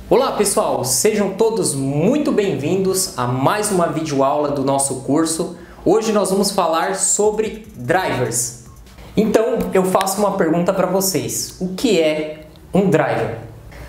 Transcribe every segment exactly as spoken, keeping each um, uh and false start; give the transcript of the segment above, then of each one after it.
Olá pessoal, sejam todos muito bem-vindos a mais uma videoaula do nosso curso. Hoje nós vamos falar sobre drivers. Então eu faço uma pergunta para vocês: o que é um driver?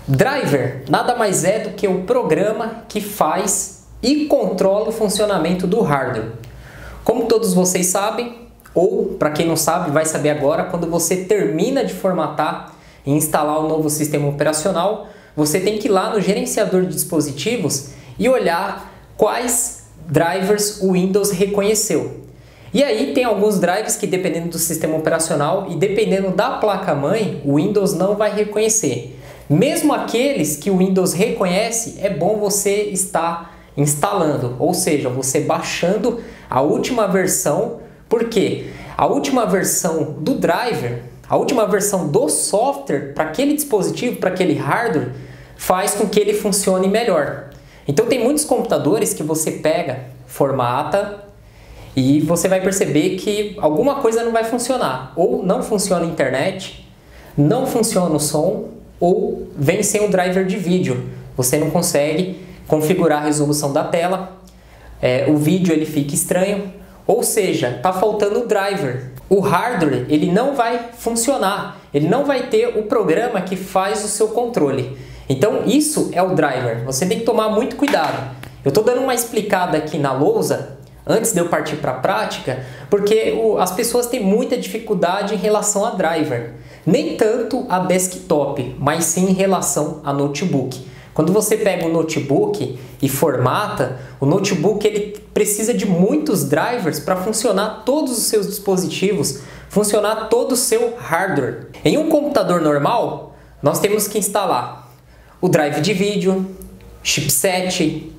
Driver nada mais é do que o programa que faz e controla o funcionamento do hardware. Como todos vocês sabem, ou para quem não sabe vai saber agora, quando você termina de formatar e instalar o novo sistema operacional, você tem que ir lá no gerenciador de dispositivos e olhar quais drivers o Windows reconheceu. E aí tem alguns drivers que, dependendo do sistema operacional e dependendo da placa-mãe, o Windows não vai reconhecer. Mesmo aqueles que o Windows reconhece, é bom você estar instalando, ou seja, você baixando a última versão, porque a última versão do driver, a última versão do software para aquele dispositivo, para aquele hardware, faz com que ele funcione melhor. Então tem muitos computadores que você pega, formata e você vai perceber que alguma coisa não vai funcionar. Ou não funciona a internet, não funciona o som, ou vem sem o driver de vídeo. Você não consegue configurar a resolução da tela, é, o vídeo ele fica estranho, ou seja, está faltando o driver. O hardware ele não vai funcionar, ele não vai ter o programa que faz o seu controle. Então isso é o driver, você tem que tomar muito cuidado. Eu estou dando uma explicada aqui na lousa, antes de eu partir para a prática, porque o, as pessoas têm muita dificuldade em relação a driver. Nem tanto a desktop, mas sim em relação a notebook. Quando você pega um notebook e formata, o notebook ele precisa de muitos drivers para funcionar todos os seus dispositivos, funcionar todo o seu hardware. Em um computador normal, nós temos que instalar o drive de vídeo, chipset,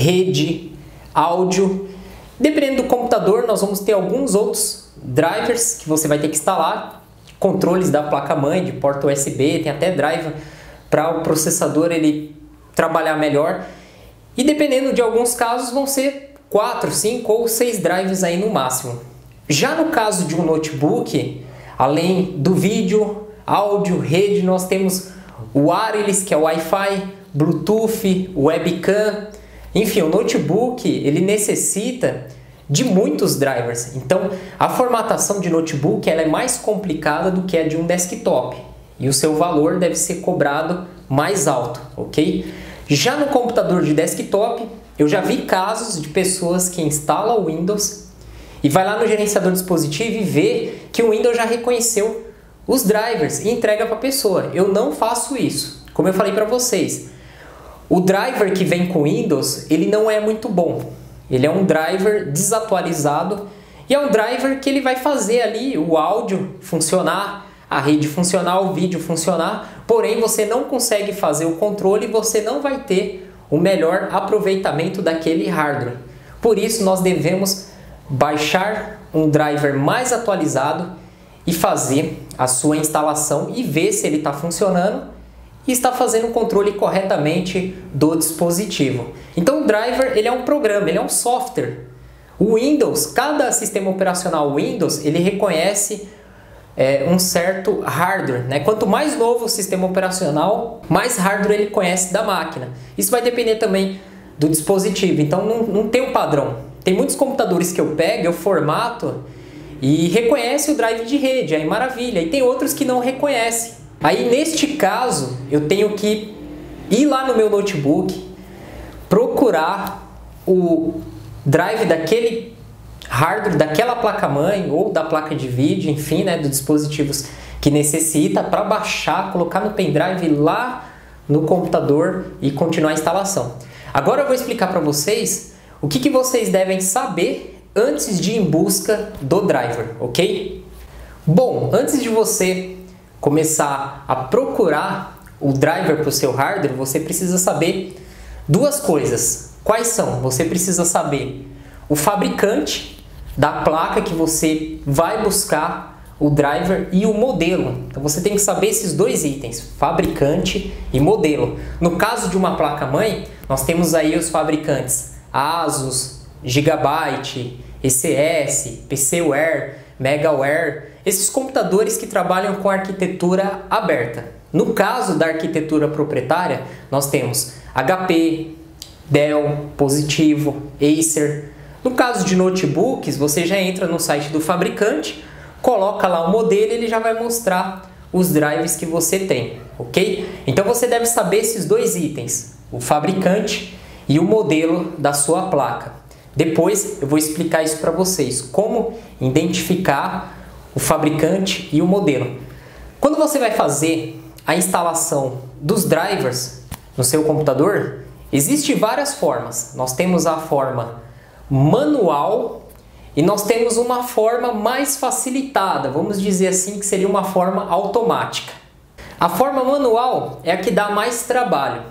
rede, áudio. Dependendo do computador, nós vamos ter alguns outros drivers que você vai ter que instalar, controles da placa-mãe, de porta U S B, tem até driver para o processador ele trabalhar melhor. E dependendo de alguns casos, vão ser quatro, cinco ou seis drivers aí no máximo. Já no caso de um notebook, além do vídeo, áudio, rede, nós temos o wireless, que é o Wi-Fi, Bluetooth, webcam, enfim, o notebook ele necessita de muitos drivers. Então, a formatação de notebook ela é mais complicada do que a de um desktop e o seu valor deve ser cobrado mais alto, ok? Já no computador de desktop, eu já vi casos de pessoas que instalam o Windows e vai lá no gerenciador de dispositivo e vê que o Windows já reconheceu os drivers e entrega para a pessoa. Eu não faço isso. Como eu falei para vocês, o driver que vem com o Windows, ele não é muito bom. Ele é um driver desatualizado e é um driver que ele vai fazer ali o áudio funcionar, a rede funcionar, o vídeo funcionar, porém você não consegue fazer o controle e você não vai ter o melhor aproveitamento daquele hardware. Por isso nós devemos baixar um driver mais atualizado e fazer a sua instalação e ver se ele está funcionando e está fazendo o controle corretamente do dispositivo. Então o driver ele é um programa, ele é um software. O Windows, cada sistema operacional Windows, ele reconhece é, um certo hardware, né? Quanto mais novo o sistema operacional, mais hardware ele conhece da máquina. Isso vai depender também do dispositivo, então não, não tem um padrão. Tem muitos computadores que eu pego, eu formato e reconhece o drive de rede, aí maravilha. E tem outros que não reconhecem. Aí neste caso, eu tenho que ir lá no meu notebook, procurar o drive daquele hardware, daquela placa-mãe ou da placa de vídeo, enfim, né, dos dispositivos que necessita para baixar, colocar no pendrive lá no computador e continuar a instalação. Agora eu vou explicar para vocês o que, que vocês devem saber antes de ir em busca do driver, ok? Bom, antes de você começar a procurar o driver para o seu hardware, você precisa saber duas coisas. Quais são? Você precisa saber o fabricante da placa que você vai buscar o driver e o modelo. Então você tem que saber esses dois itens, fabricante e modelo. No caso de uma placa-mãe, nós temos aí os fabricantes ASUS, Gigabyte, E C S, PCware, Megaware, esses computadores que trabalham com arquitetura aberta. No caso da arquitetura proprietária, nós temos H P, Dell, Positivo, Acer. No caso de notebooks, você já entra no site do fabricante, coloca lá o modelo e ele já vai mostrar os drives que você tem, ok? Então você deve saber esses dois itens, o fabricante e o modelo da sua placa. Depois eu vou explicar isso para vocês, como identificar o fabricante e o modelo. Quando você vai fazer a instalação dos drivers no seu computador, existem várias formas. Nós temos a forma manual e nós temos uma forma mais facilitada, vamos dizer assim, que seria uma forma automática. A forma manual é a que dá mais trabalho.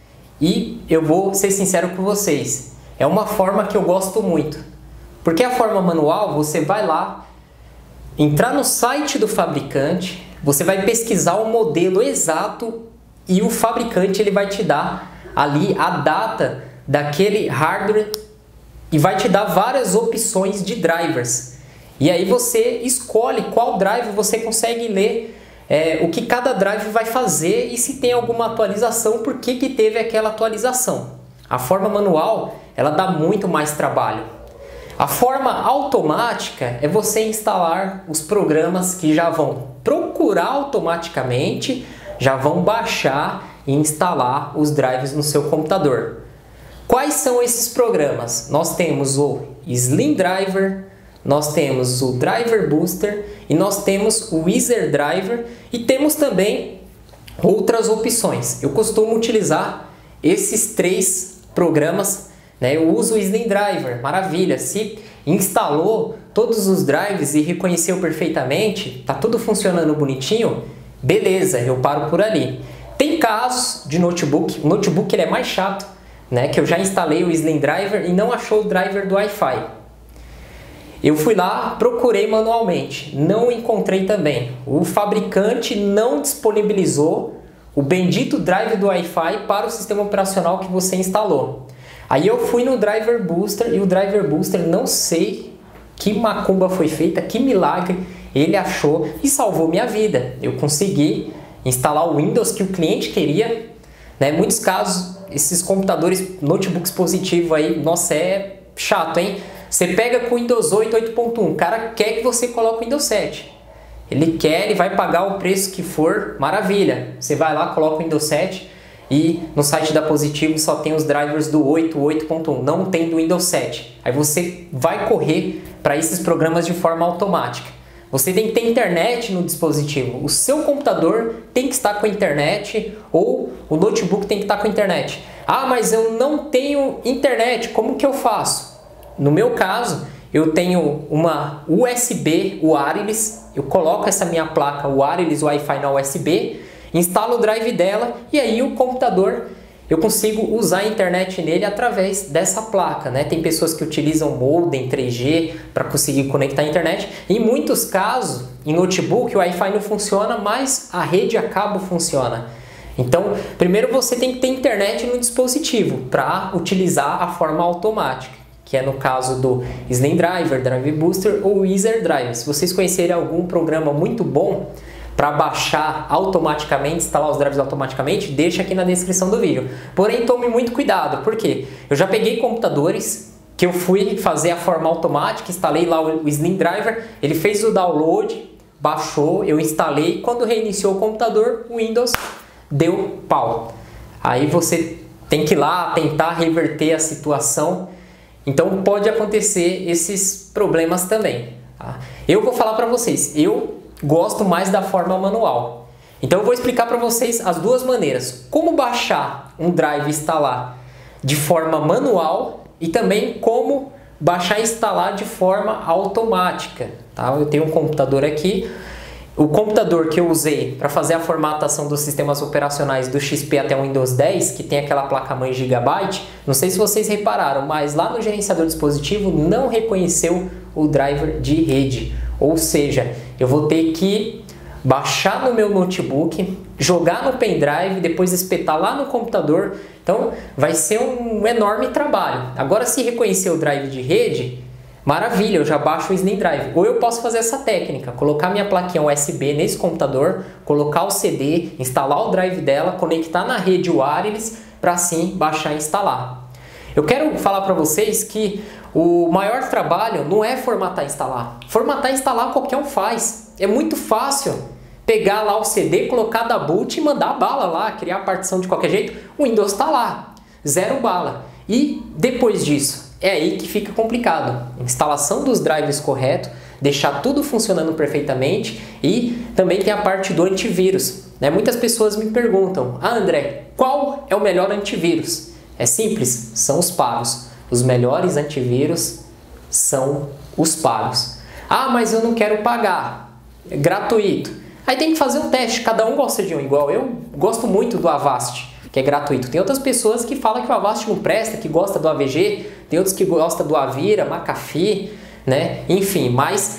E eu vou ser sincero com vocês, é uma forma que eu gosto muito. Porque a forma manual, você vai lá, entrar no site do fabricante, você vai pesquisar o modelo exato e o fabricante ele vai te dar ali a data daquele hardware e vai te dar várias opções de drivers. E aí você escolhe qual drive você consegue ler é, o que cada drive vai fazer e se tem alguma atualização, por que que teve aquela atualização. A forma manual, ela dá muito mais trabalho. A forma automática é você instalar os programas que já vão procurar automaticamente, já vão baixar e instalar os drives no seu computador. Quais são esses programas? Nós temos o Slim Driver, nós temos o Driver Booster e nós temos o Easer Driver e temos também outras opções. Eu costumo utilizar esses três programas, né? Eu uso o Slim Driver, maravilha. Se instalou todos os drives e reconheceu perfeitamente, tá tudo funcionando bonitinho, beleza, eu paro por ali. Tem casos de notebook, o notebook ele é mais chato, né, que eu já instalei o Slim Driver e não achou o driver do Wi-Fi. Eu fui lá, procurei manualmente, não encontrei também. O fabricante não disponibilizou o bendito drive do Wi-Fi para o sistema operacional que você instalou. Aí eu fui no Driver Booster e o Driver Booster, não sei que macumba foi feita, que milagre ele achou e salvou minha vida. Eu consegui instalar o Windows que o cliente queria, né? Em muitos casos, esses computadores, notebooks positivos aí, nossa, é chato, hein? Você pega com o Windows oito, oito ponto um, o cara quer que você coloque o Windows sete. Ele quer, ele vai pagar o preço que for, maravilha. Você vai lá, coloca o Windows sete e no site da Positivo só tem os drivers do oito, oito ponto um, não tem do Windows sete. Aí você vai correr para esses programas de forma automática. Você tem que ter internet no dispositivo. O seu computador tem que estar com internet ou o notebook tem que estar com internet. Ah, mas eu não tenho internet, como que eu faço? No meu caso, eu tenho uma U S B wireless, eu coloco essa minha placa wireless Wi-Fi na U S B, instalo o drive dela e aí o computador eu consigo usar a internet nele através dessa placa, né? Tem pessoas que utilizam modem três G para conseguir conectar a internet. Em muitos casos, em notebook, o Wi-Fi não funciona, mas a rede a cabo funciona. Então, primeiro você tem que ter internet no dispositivo para utilizar a forma automática, que é no caso do Slim Driver, Driver Booster ou Easer Driver. Se vocês conhecerem algum programa muito bom para baixar automaticamente, instalar os drivers automaticamente, deixa aqui na descrição do vídeo. Porém, tome muito cuidado, porque eu já peguei computadores que eu fui fazer a forma automática, instalei lá o Slim Driver, ele fez o download, baixou, eu instalei, quando reiniciou o computador, o Windows deu pau. Aí você tem que ir lá tentar reverter a situação, então pode acontecer esses problemas também. Tá? Eu vou falar para vocês, eu gosto mais da forma manual. Então eu vou explicar para vocês as duas maneiras. Como baixar um drive e instalar de forma manual e também como baixar e instalar de forma automática. Tá? Eu tenho um computador aqui. O computador que eu usei para fazer a formatação dos sistemas operacionais do X P até o Windows dez, que tem aquela placa-mãe Gigabyte, não sei se vocês repararam, mas lá no gerenciador dispositivo não reconheceu o driver de rede. Ou seja, eu vou ter que baixar no meu notebook, jogar no pendrive, depois espetar lá no computador. Então vai ser um enorme trabalho. Agora, se reconhecer o drive de rede, Maravilha, eu já baixo o Slim Drive. Ou eu posso fazer essa técnica, colocar minha plaquinha U S B nesse computador, colocar o C D, instalar o drive dela, conectar na rede wireless para assim baixar e instalar. Eu quero falar para vocês que o maior trabalho não é formatar e instalar. Formatar e instalar qualquer um faz. É muito fácil pegar lá o C D, colocar da boot e mandar a bala lá, criar a partição de qualquer jeito. O Windows está lá, zero bala. E depois disso, é aí que fica complicado. Instalação dos drivers correto, deixar tudo funcionando perfeitamente e também tem a parte do antivírus. Né? Muitas pessoas me perguntam, ah André, qual é o melhor antivírus? É simples, são os pagos. Os melhores antivírus são os pagos. Ah, mas eu não quero pagar, é gratuito. Aí tem que fazer um teste, cada um gosta de um, igual eu gosto muito do Avast, que é gratuito. Tem outras pessoas que falam que o Avast não presta, que gosta do A V G, tem outros que gostam do Avira, McAfee, né? Enfim, mas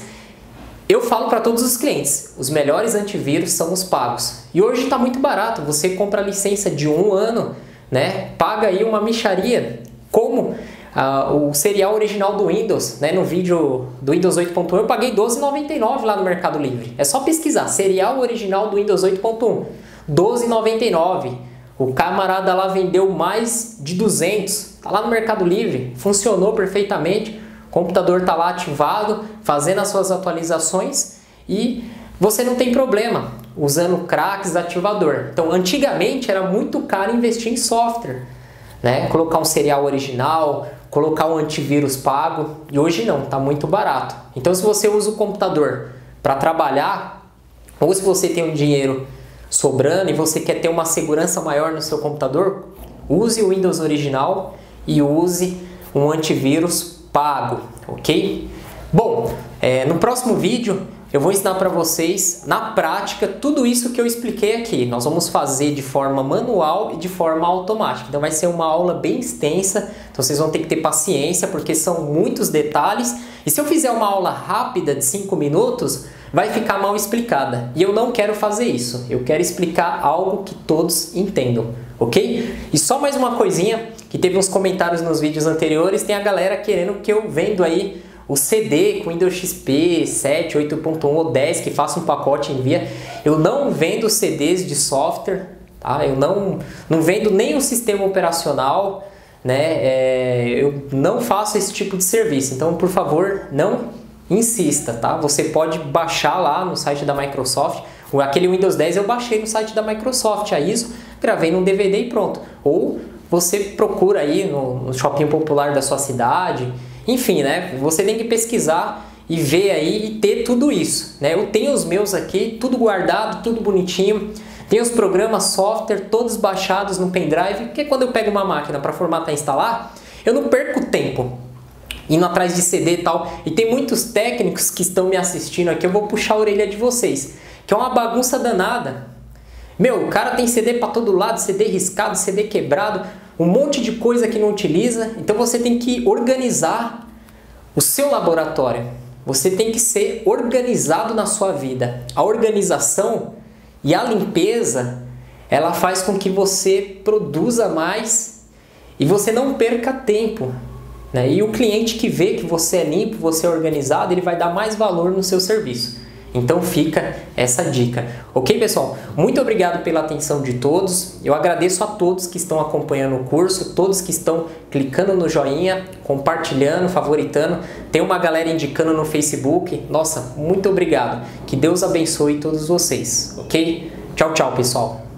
eu falo para todos os clientes, os melhores antivírus são os pagos. E hoje está muito barato, você compra a licença de um ano, né? Paga aí uma mixaria, como ah, o serial original do Windows, né? No vídeo do Windows oito ponto um eu paguei doze reais e noventa e nove centavos lá no Mercado Livre. É só pesquisar, serial original do Windows oito ponto um, doze reais e noventa e nove centavos. O camarada lá vendeu mais de duzentos, tá lá no Mercado Livre, funcionou perfeitamente, o computador tá lá ativado, fazendo as suas atualizações e você não tem problema usando cracks ativador. Então, antigamente era muito caro investir em software, né? Colocar um serial original, colocar um antivírus pago, e hoje não, tá muito barato. Então, se você usa o computador para trabalhar, ou se você tem um dinheiro sobrando e você quer ter uma segurança maior no seu computador, use o Windows original e use um antivírus pago, ok? Bom, é, no próximo vídeo eu vou ensinar para vocês na prática tudo isso que eu expliquei aqui. Nós vamos fazer de forma manual e de forma automática. Então vai ser uma aula bem extensa, então vocês vão ter que ter paciência porque são muitos detalhes. E se eu fizer uma aula rápida de cinco minutos, vai ficar mal explicada. E eu não quero fazer isso. Eu quero explicar algo que todos entendam, ok? E só mais uma coisinha, que teve uns comentários nos vídeos anteriores, tem a galera querendo que eu vendo aí o C D com Windows X P sete, oito ponto um ou dez, que faça um pacote e envia. Eu não vendo C Ds de software, tá? Eu não, não vendo nem o sistema operacional, né? É, eu não faço esse tipo de serviço. Então, por favor, não insista, tá? Você pode baixar lá no site da Microsoft. Aquele Windows dez eu baixei no site da Microsoft, a I S O, gravei num D V D e pronto. Ou você procura aí no, no shopping popular da sua cidade. Enfim, né? Você tem que pesquisar e ver aí e ter tudo isso, né? Eu tenho os meus aqui, tudo guardado, tudo bonitinho. Tem os programas, software, todos baixados no pendrive, porque quando eu pego uma máquina para formatar e instalar, eu não perco tempo indo atrás de C D e tal. E tem muitos técnicos que estão me assistindo aqui, eu vou puxar a orelha de vocês, que é uma bagunça danada. Meu, o cara tem C D para todo lado, C D riscado, C D quebrado, um monte de coisa que não utiliza. Então você tem que organizar o seu laboratório. Você tem que ser organizado na sua vida. A organização e a limpeza, ela faz com que você produza mais e você não perca tempo, né? E o cliente que vê que você é limpo, você é organizado, ele vai dar mais valor no seu serviço. Então fica essa dica. Ok, pessoal? Muito obrigado pela atenção de todos. Eu agradeço a todos que estão acompanhando o curso, todos que estão clicando no joinha, compartilhando, favoritando. Tem uma galera indicando no Facebook. Nossa, muito obrigado. Que Deus abençoe todos vocês, ok? Tchau, tchau, pessoal.